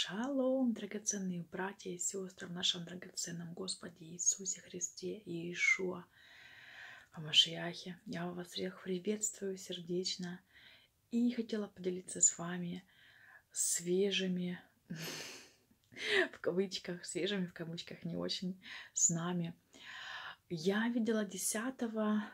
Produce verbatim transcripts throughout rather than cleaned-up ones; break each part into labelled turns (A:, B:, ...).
A: Шалом, драгоценные братья и сестры в нашем драгоценном Господе Иисусе Христе и Иешуа Хамашиахе. Я вас всех приветствую сердечно и хотела поделиться с вами свежими, в кавычках, свежими в кавычках, не очень, с нами. Я видела десятого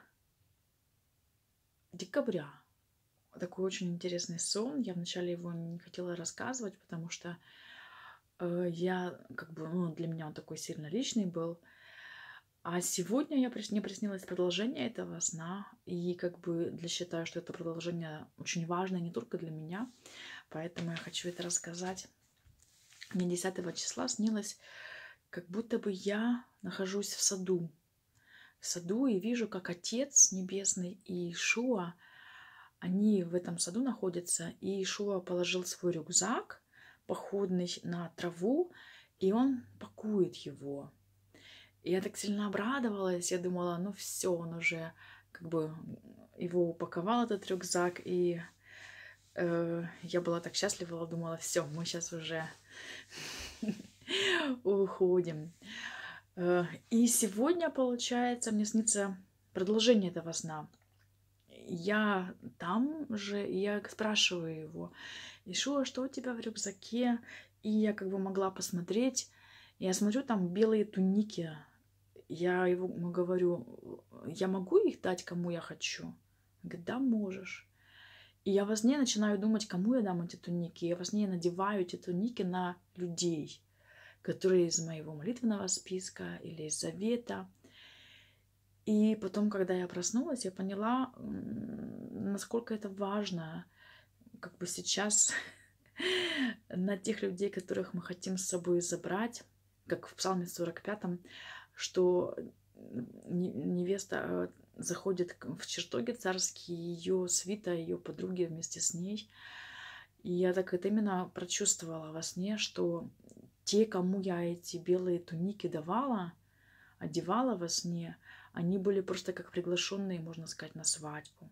A: декабря такой очень интересный сон. Я вначале его не хотела рассказывать, потому что э, я, как бы, ну, для меня он такой сильно личный был. А сегодня я, мне приснилось продолжение этого сна, и как бы для считаю, что это продолжение очень важное не только для меня, поэтому я хочу это рассказать. Мне десятого числа снилось, как будто бы я нахожусь в саду, в саду и вижу, как Отец Небесный и Иешуа, они в этом саду находятся, и Иешуа положил свой рюкзак походный на траву, и он пакует его. И я так сильно обрадовалась, я думала, ну все, он уже как бы его упаковал, этот рюкзак, и э, я была так счастлива, думала, все, мы сейчас уже уходим. И сегодня, получается, мне снится продолжение этого сна. Я там же, и я спрашиваю его, Иешуа, что у тебя в рюкзаке? И я как бы могла посмотреть. Я смотрю, там белые туники. Я его говорю, я могу их дать, кому я хочу? Он говорит, да, можешь. И я во сне начинаю думать, кому я дам эти туники. Я во сне надеваю эти туники на людей, которые из моего молитвенного списка или из завета. И потом, когда я проснулась, я поняла, насколько это важно, как бы сейчас на тех людей, которых мы хотим с собой забрать, как в Псалме сорок пятом, что невеста заходит в чертоги царские, ее свита, ее подруги вместе с ней. И я так это именно прочувствовала во сне, что те, кому я эти белые туники давала, одевала во сне, они были просто как приглашенные, можно сказать, на свадьбу.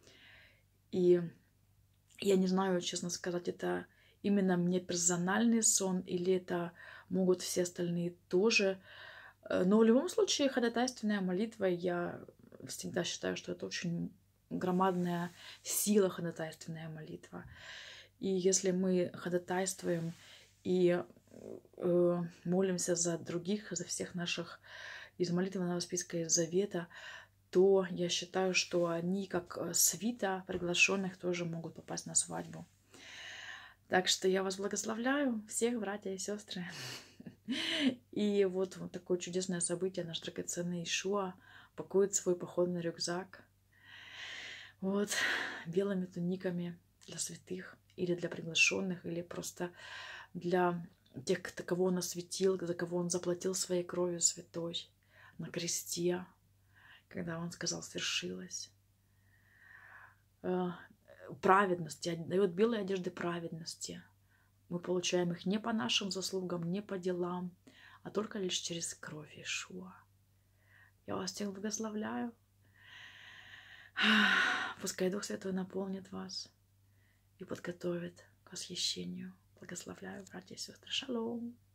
A: И я не знаю, честно сказать, это именно мне персональный сон или это могут все остальные тоже. Но в любом случае ходатайственная молитва, я всегда считаю, что это очень громадная сила, ходатайственная молитва. И если мы ходатайствуем и э, молимся за других, за всех наших из молитвенного списка, из завета, то я считаю, что они, как свита приглашенных, тоже могут попасть на свадьбу. Так что я вас благословляю, всех, братья и сестры. И вот, вот такое чудесное событие. Наш драгоценный Иешуа пакует свой походный рюкзак вот белыми туниками для святых или для приглашенных, или просто для тех, кого он осветил, за кого он заплатил своей кровью святой на кресте, когда он сказал «свершилось». Праведности, дает белые одежды праведности. Мы получаем их не по нашим заслугам, не по делам, а только лишь через кровь Иешуа. Я вас всех благословляю. Пускай Дух Святой наполнит вас и подготовит к восхищению. Благословляю, братья и сестры. Шалом.